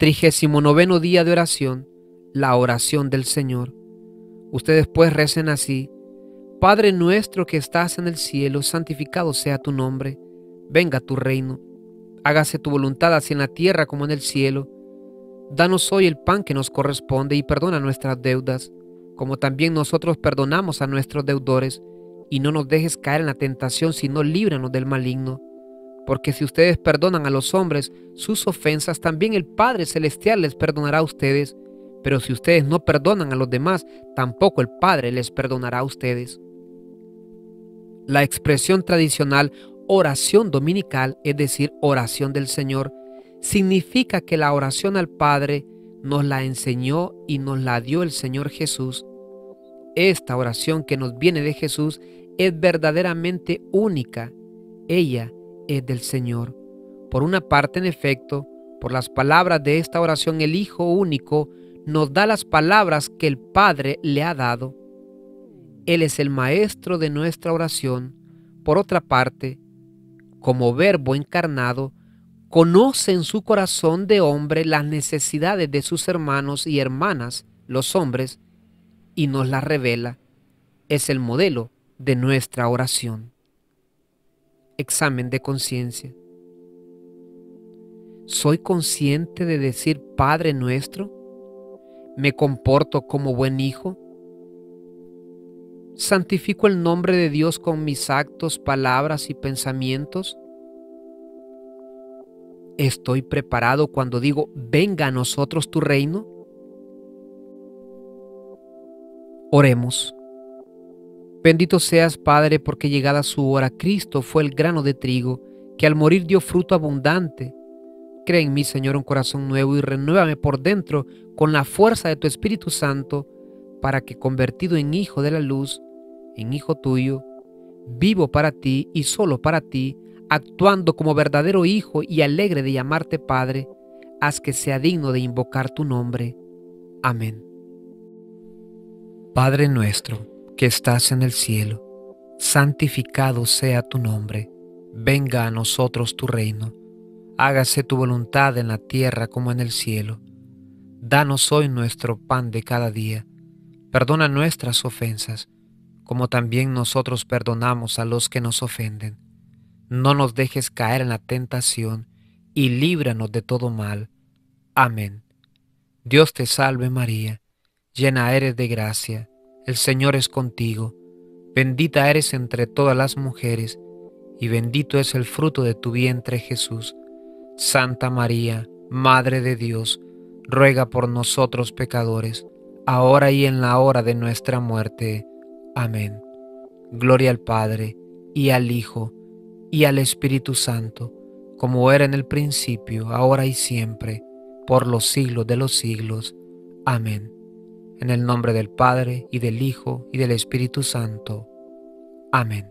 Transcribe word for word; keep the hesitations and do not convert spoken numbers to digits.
Trigésimo noveno día de oración, la oración del Señor. Ustedes pues recen así: Padre nuestro que estás en el cielo, santificado sea tu nombre. Venga tu reino. Hágase tu voluntad así en la tierra como en el cielo. Danos hoy el pan que nos corresponde y perdona nuestras deudas, como también nosotros perdonamos a nuestros deudores. Y no nos dejes caer en la tentación, sino líbranos del maligno. Porque si ustedes perdonan a los hombres sus ofensas, también el Padre Celestial les perdonará a ustedes. Pero si ustedes no perdonan a los demás, tampoco el Padre les perdonará a ustedes. La expresión tradicional oración dominical, es decir, oración del Señor, significa que la oración al Padre nos la enseñó y nos la dio el Señor Jesús. Esta oración que nos viene de Jesús es verdaderamente única. Ella es del Señor. Por una parte, en efecto, por las palabras de esta oración, el Hijo único nos da las palabras que el Padre le ha dado. Él es el maestro de nuestra oración. Por otra parte, como Verbo encarnado, conoce en su corazón de hombre las necesidades de sus hermanos y hermanas, los hombres, y nos las revela. Es el modelo de nuestra oración. Examen de conciencia. ¿Soy consciente de decir Padre nuestro? ¿Me comporto como buen hijo? ¿Santifico el nombre de Dios con mis actos, palabras y pensamientos? ¿Estoy preparado cuando digo venga a nosotros tu reino? Oremos. Bendito seas, Padre, porque llegada su hora, Cristo fue el grano de trigo que al morir dio fruto abundante. Crea en mí, Señor, un corazón nuevo y renuévame por dentro con la fuerza de tu Espíritu Santo, para que, convertido en hijo de la luz, en hijo tuyo, vivo para ti y solo para ti, actuando como verdadero hijo y alegre de llamarte Padre, haz que sea digno de invocar tu nombre. Amén. Padre nuestro, que estás en el cielo, santificado sea tu nombre. Venga a nosotros tu reino. Hágase tu voluntad en la tierra como en el cielo. Danos hoy nuestro pan de cada día. Perdona nuestras ofensas, como también nosotros perdonamos a los que nos ofenden. No nos dejes caer en la tentación, y líbranos de todo mal. Amén. Dios te salve María, llena eres de gracia, el Señor es contigo. Bendita eres entre todas las mujeres, y bendito es el fruto de tu vientre Jesús. Santa María, Madre de Dios, ruega por nosotros pecadores, ahora y en la hora de nuestra muerte. Amén. Gloria al Padre, y al Hijo, y al Espíritu Santo, como era en el principio, ahora y siempre, por los siglos de los siglos. Amén. En el nombre del Padre, y del Hijo, y del Espíritu Santo. Amén.